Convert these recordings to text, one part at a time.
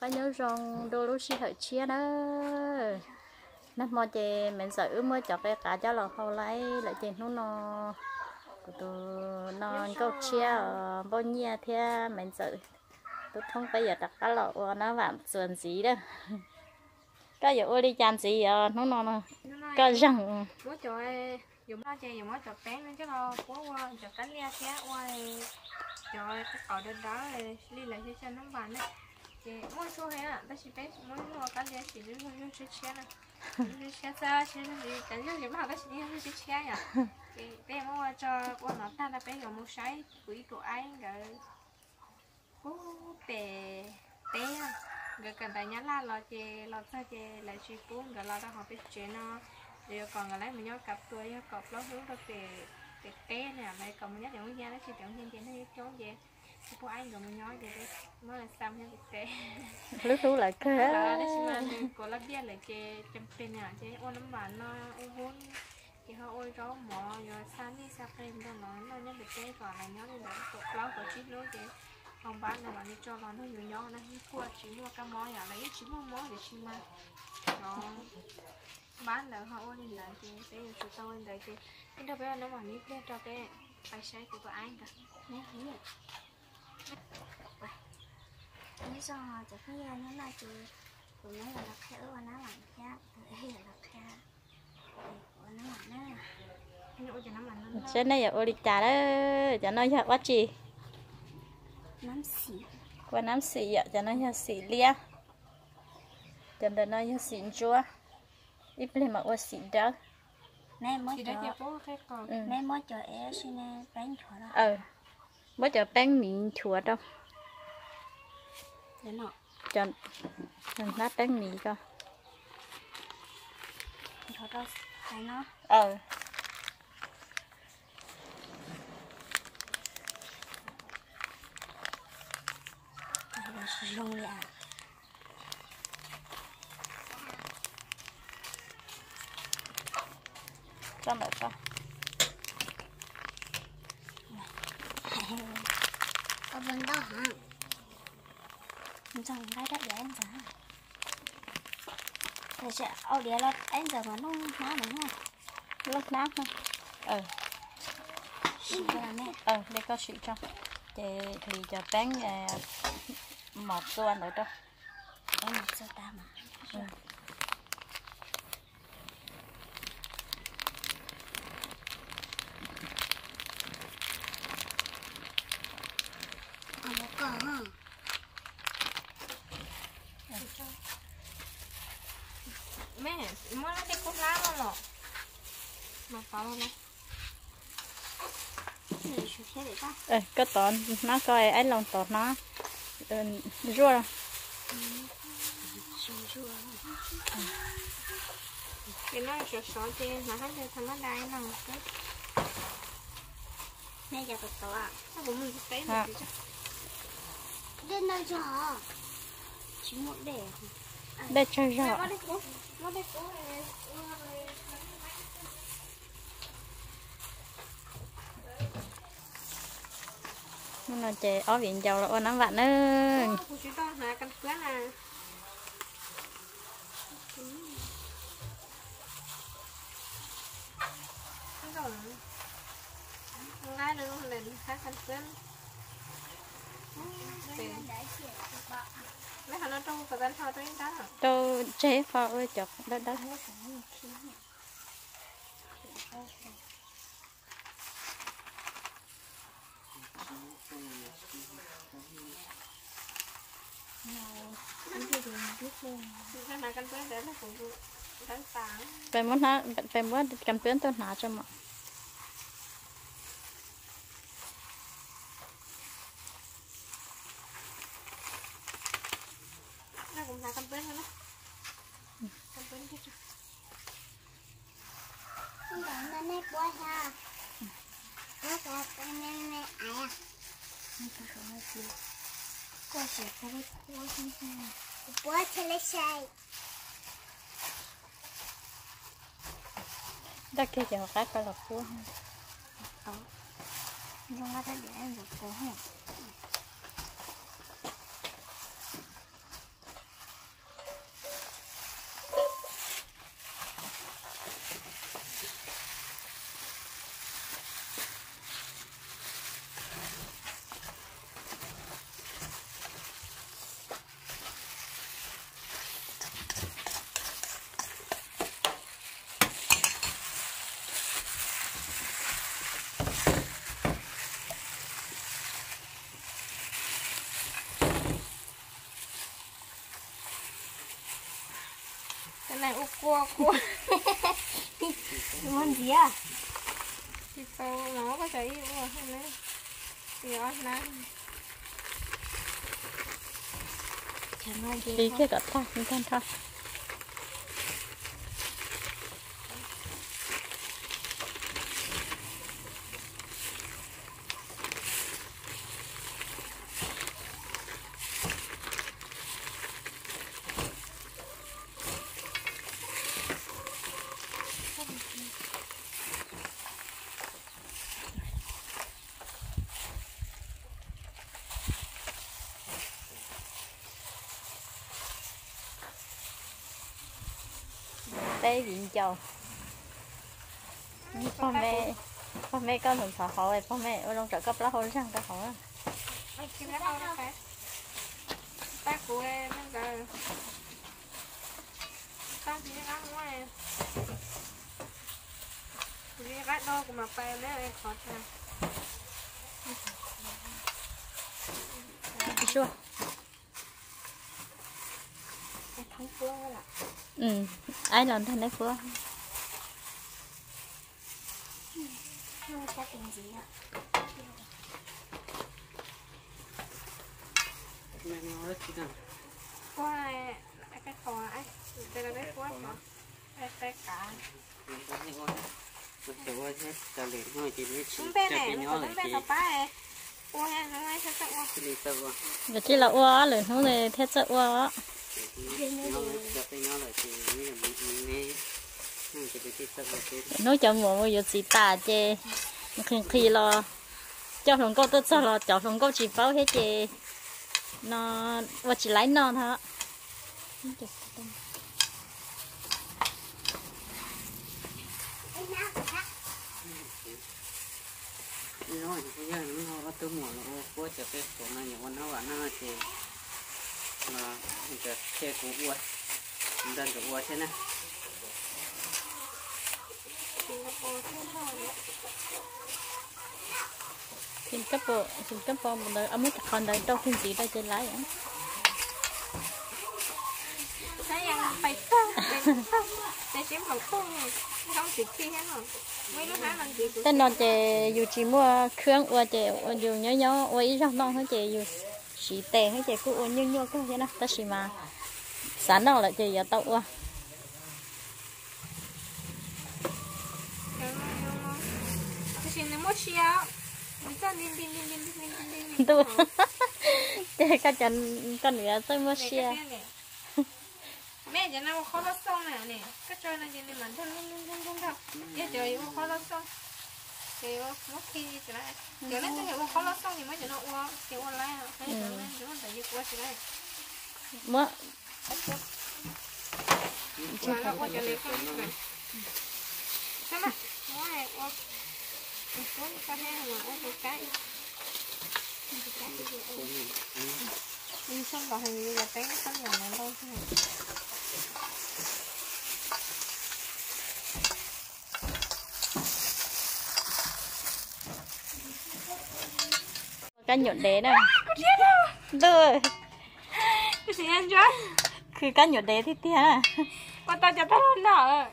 có nhớ rong đôi lúc xí thời chia đó nó mua chè mình sợ mới chọc cái cả cho là không lấy lại chè nó tụi nó câu chia bao nhiêu thế mình sợ tôi không bây giờ đặt cá lẩu nó làm sườn gì đó cái giờ ôi đi chăn gì nó có răng bố trời dùng nó chơi dùng nó chọc bén lên chứ đâu bố qua chọc cánh lia thế qua trời cái cỏ đơn đó đi lại cho nó bàn đấy chị mỗi số hay à ta chỉ bén mỗi số cánh lia chỉ đến mỗi số chia này chia ra chia gì cánh lia gì mà ta chỉ đi chia nhỉ chị bé mua cho con nó ta là bé dùng một sấy quỷ của anh rồi bố bé bé rồi cần tài nhắn là lo chè lo sao chè lại suy cuốn rồi lo ra học biết chuyện nó rồi còn là lấy mình nhớ cặp tuổi nhớ cặp nó hướng ra về té nè lại còn mình nhớ những gia nó chỉ tưởng trên trên nó trốn về thì có anh rồi mình nói về đấy mới là xong nha té lúc lúc lại thế đấy xin mà có lắp biết lại chè chấm pin nè chè ôn nấm bản nó ôn thì họ ôi gió mỏ rồi sáng đi sắp lên đó nó nhớ được té còn là nhớ được cặp nó của chip luôn chè không bán nào mà đi cho nó nhiều nhỏ nó thua chỉ mua cái món nhà lấy chỉ mua món để xin mà nó bán là họ ôn lại thì cái tụi tao lên đây thì cái đâu bé nó mà nít lên cho cái phải sai của anh cả nhé nhé lý do chỉ có ra nó là chị tụi nó là khéo và nó làm khác tụi là khác và nó làm nó trên đây giờ ôi đi trà đó cho nó giờ quá chi nắm xỉ qua nắm xỉ ạ cho nó giờ xỉ lia cho nó giờ xỉ chua ít lên mà qua xỉ đó nè mới cho é xin bánh chua đó mới cho bánh mì chua đâu cho nát bánh mì coi chua đâu thấy nó rong lẹ cho mẹ con ở bên đó hả chẳng cái đất để anh giả thì sẽ ở địa là anh giờ mà nó đúng không lúc nát không để có sự cho thì cho bánh một tô ăn ở đâu em một tô ta mà một cờ hả mẹ mới nó cái cốt lá nó lọ mà phá nó cái tòn nó coi ấy lòng tòn nó rua rồi cái nó sọ trên mà hết thằng nó đai nó cái nè giờ tụt à nó cũng thấy được chứ lên đây cho họ chỉ một để cho rõ nó chè ó viện dầu là ôn nắm vặn nữa chú to hả căn cứ là ngay nữa nó lên khác căn cứ mấy thằng nó trong cái căn thao tới đó tôi chế phao ơi chọc đó đó phải muốn cầm tuyến tôi nã cho mà nó cũng là cầm tuyến thôi đó cầm tuyến chứ nó nét quá ha nó có cái nét ai à nó có cái nét gì quá sẽ có cái quá không sao quá sẽ lấy sai đó kia giờ cái lọc cua nó ra để em được cua hả này u cua Món gì à? thì tao nó có thấy u hay này thì ăn nè Chẳng là gì đi cái gọt thôi mình ăn thôi bé viện chầuพ่อแม่ก็สงสารเขาเลยพ่อแม่ลงจากกับแล้วเขาช่างกับเขา Ai kiếm nó đâu đó phải bác của em nó giờ con thì nó ngoài đi gắt đôi của mà bay lấy em khó ra chưa em thắng phương là ai làm thành đấy phương Nó có tiền gì à? qua này cái cò ấy đây là cái quá mà cái cả không biết này nó không biết tao phải qua này nó ngay sao sao và chỉ là ua rồi nó này theo sợ ua nói cho mùa bây giờ chỉ tà chê khi lo cho thằng cô tôi sao lo cho thằng cô chỉ pháo hết chê nó và chỉ lấy non thôi nó bây giờ nó từ mùa nó có cho cái số này nhiều nó và nó thì mà cái xe của uất đang của uất thế này xin cấp bộ một đời ấm còn đời đâu phim gì đây trên lái á thấy ăn phải để chiếm khẩu không chỉ khi hết rồi mấy lúc nãy làm gì tên nó chè dù chỉ mua khương ua chè dù nhớ ua ít trong non hết chè dù chỉ tè hết chè cứ ua như cái thế nào ta chỉ mà sáng nào lại chè giờ tàu ua tôi chè cái chân con nữa tôi mua xe mẹ giờ nào khó lót xong nè nè cái trôi này nhìn mình thân không đâu giờ trời khó lót xong thì mất khi trở lại giờ nó cái khó lót xong thì mới cho nó qua thì qua lại thấy rồi nên chúng ta phải qua trở lại mua mà nó qua trở lại không này sao mà ngoài qua cuốn cái này mà ô cái đi xong rồi thì là té cái tấm nhà này đâu thế này cái nhột đế này đưa cái gì anh cho คือcái nhột đế thì tia con tao cho tao luôn nở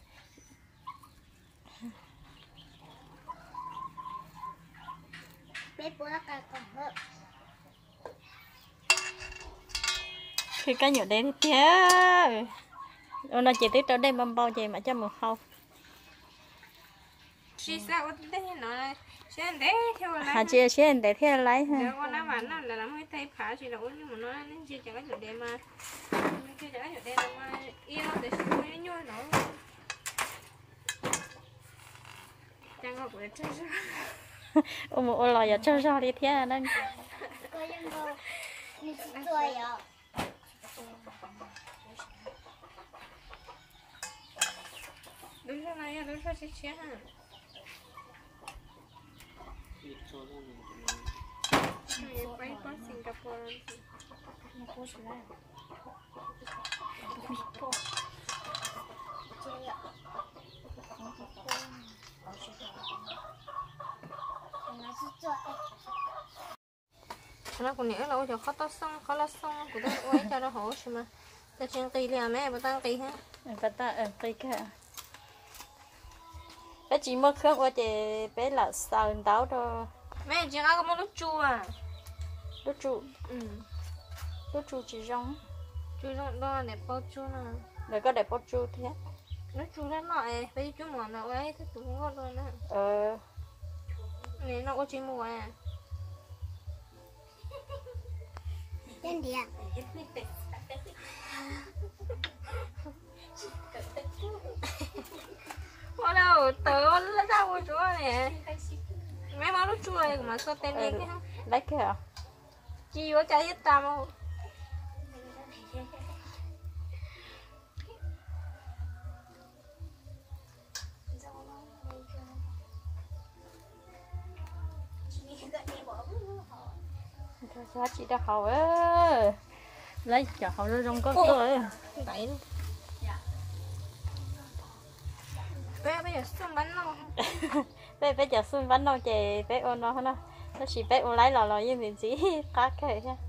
Bé bố là cả còn hơn. คือcái nhột đế thì tia nó chỉ tới tới đây băm bao gì mà cho một khâu chị sao thế nó là xem đấy theo là hà chia xem để theo lấy ha nếu con nói bạn là làm hơi tay phá chị đâu nhưng mà nó nên chị chẳng có chủ đề mà chị chẳng có chủ đề mà yêu để suy nhoi nó chẳng có cái chơi sao ô lò giờ cho đi theo nên Có dân đâu. Mình sẽ cười ạ. đứng sau này đứng sau chiếc xe hả bay qua Singapore nó còn nhớ là ôi giờ khó to xong khó là xong của tôi ôi cho nó hổ xem mà cho chuyện kỳ liền mẹ bữa tăng kỳ ha bắt ta cây cả bé chỉ mất khớp qua chị bé là sao táo đó mẹ chỉ ăn có một lúc chua à lúc trụ chỉ rong chua đó để bao chua nè rồi có đẹp bó trụ thế nó chua lắm nè bây giờ chua mòn nào ấy thế tụi ngon luôn nè này nó có chim mùa à Tên gì ạ? có đâu tớ nó sao của chúa nè mấy món lúc chua này mà sao tên đi cái ha lấy cái à chi vô trái hết tao không sao chị đã hầu á lấy chợ hầu nó không có rồi đấy bây giờ xung bánh nó bé giờ xuân bánh đâu chị bé ôn nó nó chỉ bé ôn lấy lò như mình chỉ cá kệ ha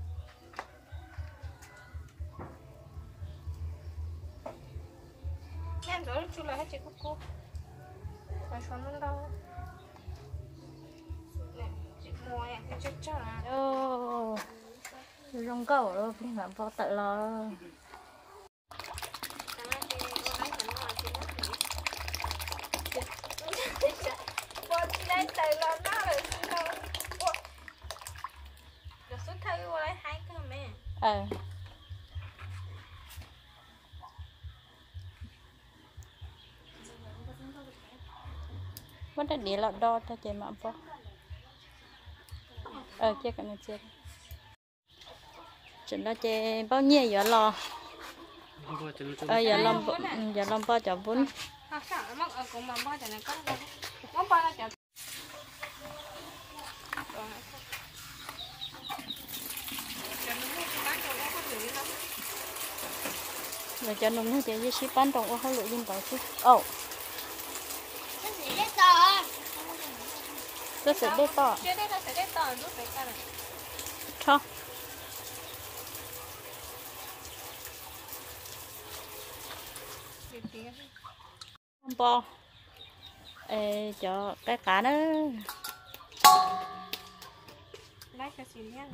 em rồi chú lại hết chị cô mà sao nó đâu chị mua à cái chắc chắc à ô rong câu rồiพี่หมาพอtự lo đây từ lo nó rồi rồi xuất thay qua lấy hai cái mẹ vẫn đã để lọ đo cho chị mà po chưa cần chưa chuyện đó chị bao nhiêu giờ lo giờ làm bao giờ vốn sao nó mất ở cùng mà bao giờ này có đâu có bao là chợ rồi cho nó như thế ship bán trong ô hao lụi dân tàu chứ Tên gì đấy tờ? tôi sẽ đi to chưa đây là sẽ đây to lúc phải cái này cho bo cho cái cá đó lấy cái gì nhá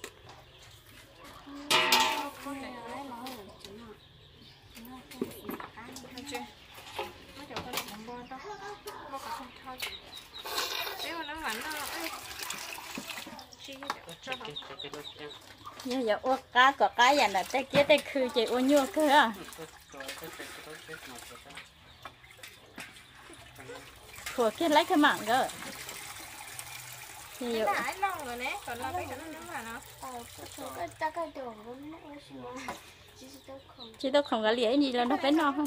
như giờ ô cá có cái gì là tay kia tay khư chị ô nhua cơ à của kia lấy cái mạng cơ như cái này lâu rồi nè còn là cái nó mà nó cái đồ cũng chị tôi không có lý gì là nó phải no không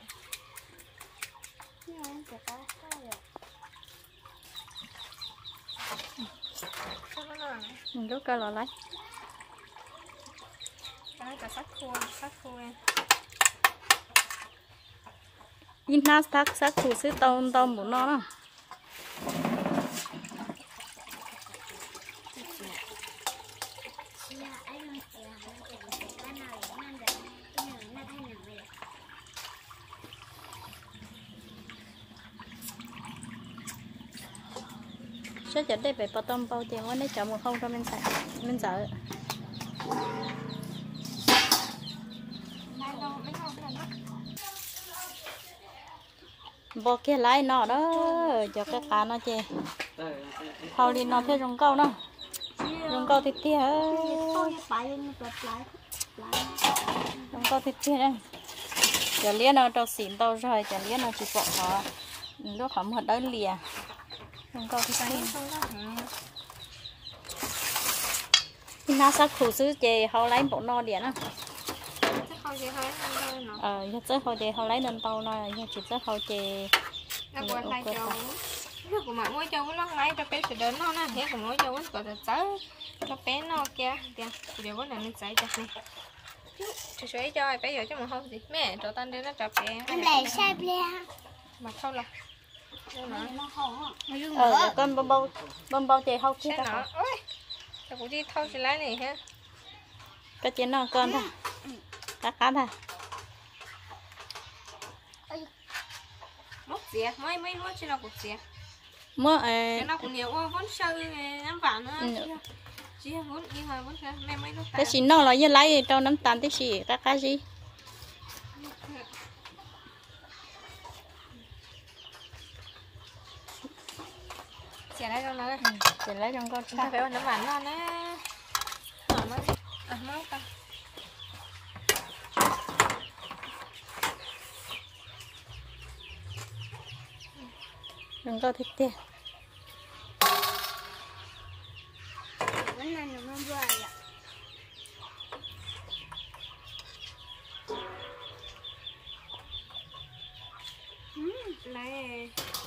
mình rút cơ lò lấy cái cả sát khô em in na sắc thủ sư tôm bún nó đó sẽ chở đây phải bỏ tôm bao tiền quá đấy chở một không cho mình xài mình sợ bỏ kia lái nó đó cho cái cá nó chê hầu đi nó theo rong câu đó rong câu thịt tia rong câu thịt tia đây chả lía nó trâu xỉn tàu rồi chả lía nó chỉ bỏ họ lúc họ một đôi lìa rong câu thịt tia khi nào sắc khủ sứ chê hầu lấy bộ no điện á giờ tới hồi chị hầu lấy lên tàu này giờ chỉ tới hồi chị nó quên hai châu nó của mọi mỗi châu nó lấy cho bé sẽ đến nó nè thế của mỗi châu nó còn tới cho bé nó kia kìa giờ bữa này mình xảy ra này chị suy cho bé giờ chứ mà không gì mẹ cho tan đến nó cho bé em lấy xe bia mà không là con bông bông chị hầu kia xe nó ôi cho cụ đi thâu chị lấy này ha cái chuyện nào con thôi cá thôi mốc dẻ mấy mấy nuốt cho nó cục dẻ mưa cái nó cũng nhiều quá vốn sơ em vạn nữa chỉ vốn đi hồi vốn mẹ mấy nuốt cái gì nó là như lấy cho nấm tàn tí gì cá gì sẽ lấy đâu nữa để lấy trong con ta phải ăn nấm vạn non á mới mới ta đừng có thích tiền Vẫn là nó vừa ạ. này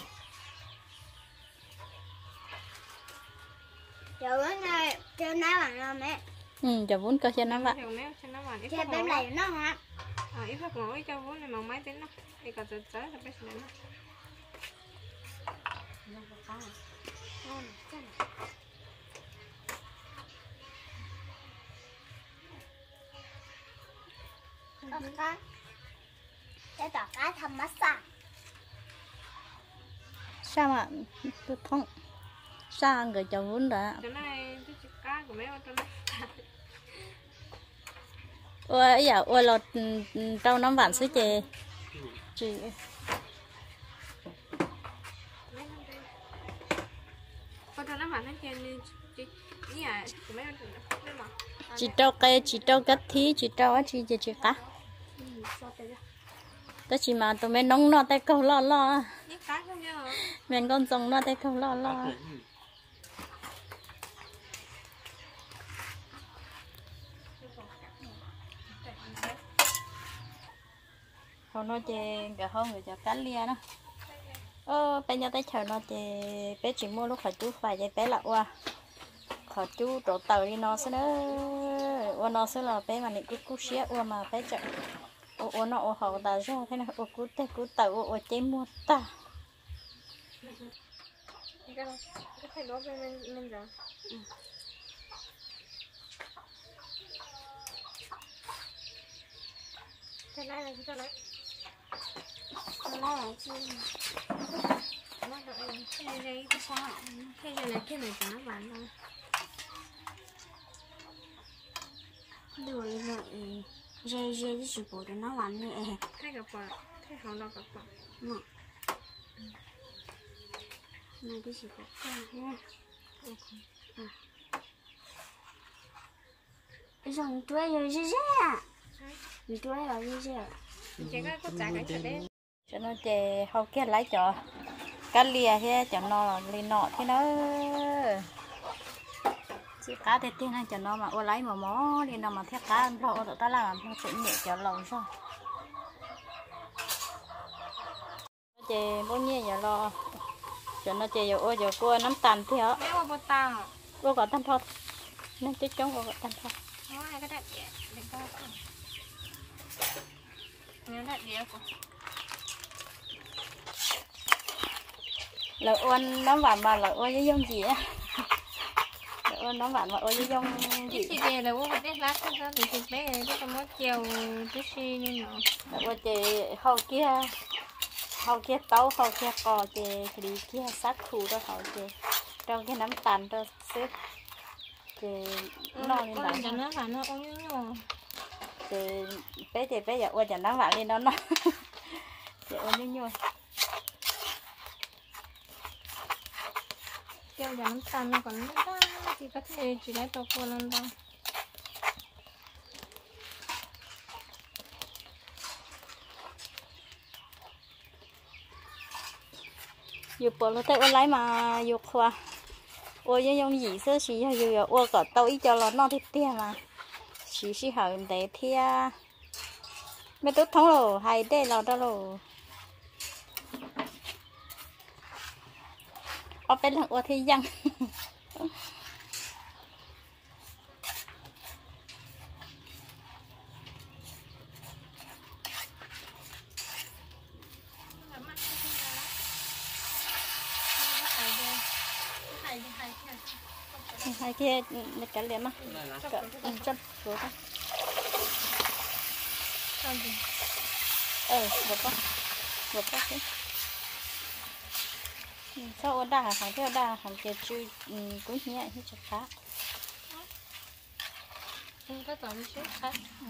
Giờ bữa nay cho nó bằng lo mẹ. giờ vốn cơ cho nó vậy Cho bên này nó hả? ít phát ngồi cho vốn này mà máy tính nó thì còn từ tới là biết nó Cá. Cái tỏ cá thầm massage. sao mà tôi không sao người cho vốn đã chỗ này cái cá của mấy con chỗ này ôi giờ ôi lọt trâu nấm vạn xứ chè chị con cho nó phản lên trên chị nhà của mấy con chỗ này chị trâu cây chị trâu cắt thí chị trâu á chị cá đó chị mà tụi mình nóng nó tay câu lo nhét cá không chứ mình con rồng nó tay câu lo không nói chè cả hơn người cho cá lia đó bây giờ tới chờ nó chè bé chỉ mua lúc khỏi chú phải vậy bé là qua khỏi chú trộn tàu đi nó sẽ nữa qua nó sẽ là bé mà nị cú xía qua mà bé chợ nó họ ta ra thế nào cú tàu chế mua ta cái phải đốt lên rồi cái này là cái này Nó là chi? nó đợi cái này cái sao cái này cho nó bán thôi Đuổi rồi. Dây cái sự của nó làm như vậy. thay gặp quả thay hỏng đâu gặp quả Nè. Này cái sự của con nha. Rồi tuổi rồi dễ à? Tuổi rồi dễ. chỉ có trả cái chuyện đấy cho nó chè hậu kia lấy cho cá lia thế cho nó lên nọ thế nó chỉ cá thì tiên cho nó mà ô lấy mà mó đi nó mà theo cá lo tụi ta làm nó sẽ nhẹ cho lòng sao chè bao nhiêu giờ lo cho nó chè giờ ô giờ cô nắm tàn thế hả mấy con bột tàu cô có tan thôi nên chết chống cô có tan thôi nó hai cái đẹp để coi nó đẹp đẹp của là ôn nó bạn mà là ôn với dông gì á là ôn nó bạn mà ôn với dông gì chị về là bố phải tết lát cho thì thịt bé này cái món chiều chút xí như nào là ôn chè hậu kia tấu hậu kia cò chè đi kia sát thủ đó hậu chè trong cái nắm tàn cho xếp chè no như con cho vậy nó phải nó ôm nhau chè bé giờ ôn cho nó bạn lên đó nó chè ôn như nhau kêu cho nó tan nó còn nó thì có thể chỉ lấy tàu cua lên đâu dù bỏ lỡ tay ôn lấy mà dù khoa ôn với dông gì sơ chỉ dù ôn có tao ít cho nó thì tiền mà chỉ hở để thia mấy tốt thống rồi hay đây là đó rồi ở bên là ôn thì dân hai kia cái liền mà chân rồi con gì vừa có thế sau đa hàng theo đa hàng kia chui cũng nhẹ hết chặt khác không có tao đi xếp khác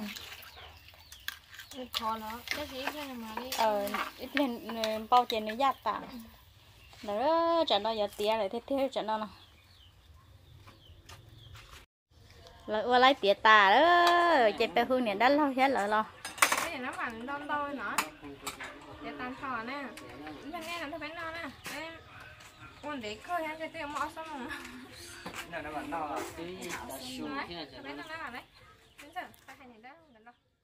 khó nó cái gì cái mà đi ít lên bao tiền nó giặt tạm đó chẳng nó giờ tía lại thế chẳng nó là ua lấy tía tà đó chạy pe hương này đã lâu hết rồi lo cái gì nó bằng đông đôi nữa để tan thò nè nhưng nghe là nó phải no nè con để cơ hay cái tiêu mỏ xong rồi nó bạn no cái đã xuống thế nó phải nó đấy đến giờ phải hành này đó